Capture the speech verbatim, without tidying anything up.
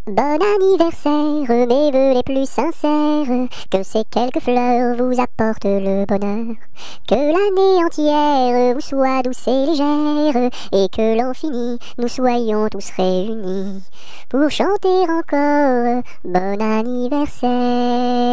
Bon anniversaire, mes vœux les plus sincères, que ces quelques fleurs vous apportent le bonheur, que l'année entière vous soit douce et légère, et que l'an fini, nous soyons tous réunis, pour chanter encore bon anniversaire.